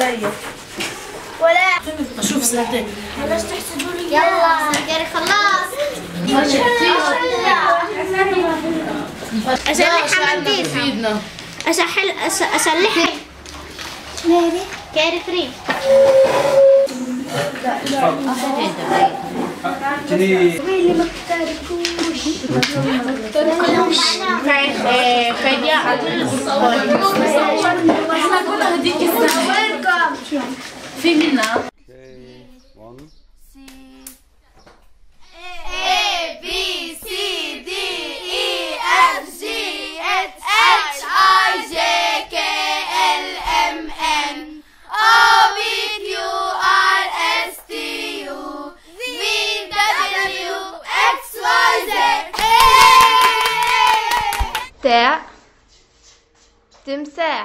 زيك ولا اشوف سنتين. خلاص تحسدوا لي. يلا سكري خلاص. أصلحها منديل. أصلحها. كاري فري. في منها A B C D E F G H I J K L M N O P Q R S T U V W X Y Z. تاء تمساح.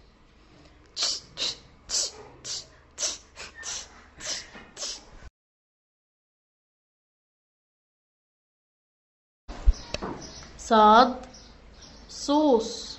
صاد صوص.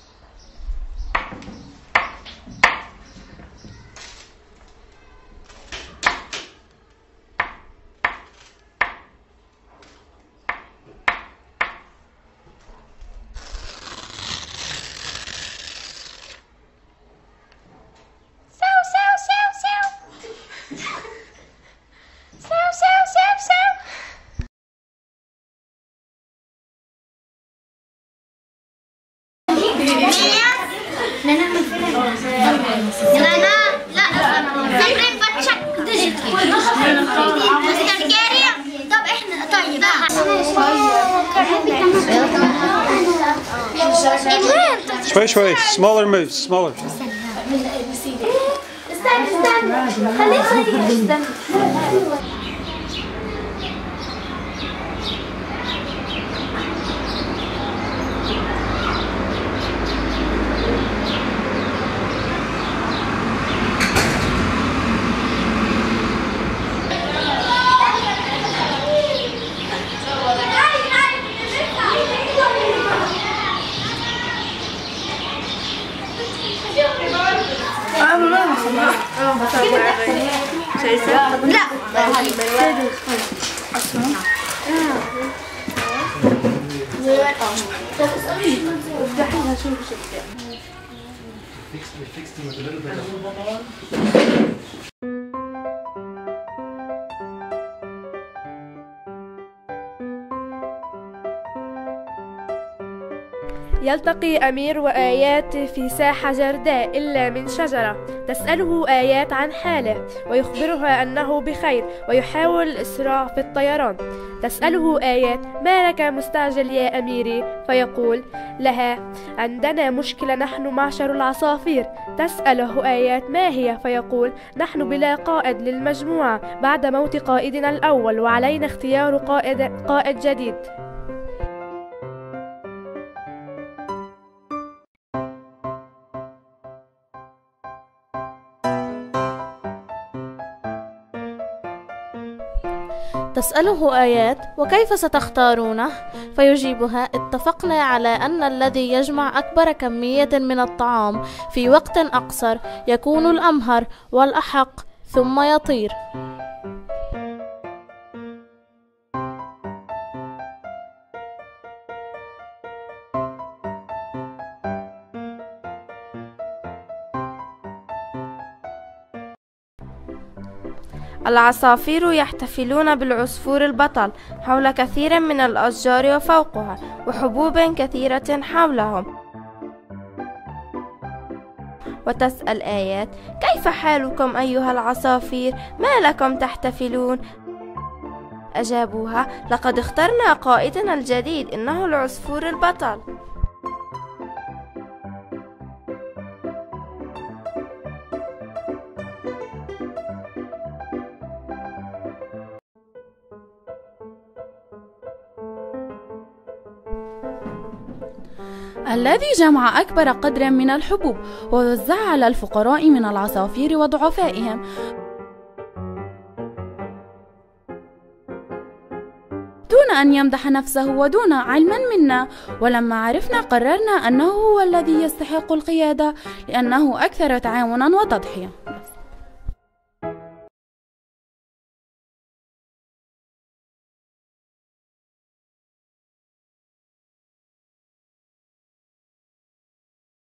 شوي smaller moves smaller. استنى خليك استنى. لا يلتقي أمير وآيات في ساحة جرداء إلا من شجرة. تسأله آيات عن حاله ويخبرها أنه بخير ويحاول الإسراع في الطيران. تسأله آيات: ما لك مستعجل يا أميري؟ فيقول لها: عندنا مشكلة نحن معشر العصافير. تسأله آيات: ما هي؟ فيقول: نحن بلا قائد للمجموعة بعد موت قائدنا الأول، وعلينا اختيار قائد جديد. تسأله آيات: وكيف ستختارونه؟ فيجيبها: اتفقنا على أن الذي يجمع أكبر كمية من الطعام في وقت أقصر يكون الأمهر والأحق، ثم يطير. العصافير يحتفلون بالعصفور البطل حول كثير من الأشجار وفوقها، وحبوب كثيرة حولهم. وتسأل آيات: كيف حالكم أيها العصافير؟ ما لكم تحتفلون؟ أجابوها: لقد اخترنا قائدنا الجديد، إنه العصفور البطل. الذي جمع أكبر قدر من الحبوب ووزعها على الفقراء من العصافير وضعفائهم. دون أن يمدح نفسه ودون علما منا، ولما عرفنا قررنا أنه هو الذي يستحق القيادة لأنه أكثر تعاونا وتضحية.